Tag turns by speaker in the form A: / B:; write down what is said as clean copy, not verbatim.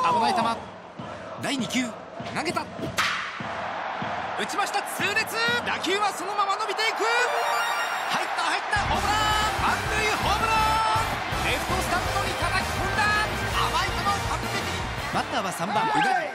A: 危ない球。第2球投げた。打ちました。痛烈。打球はそのまま伸びていく。入ったホームラン。満塁ホームラン。レフトスタンドに叩き込んだ。甘い球を完璧に。バッターは3番宇田。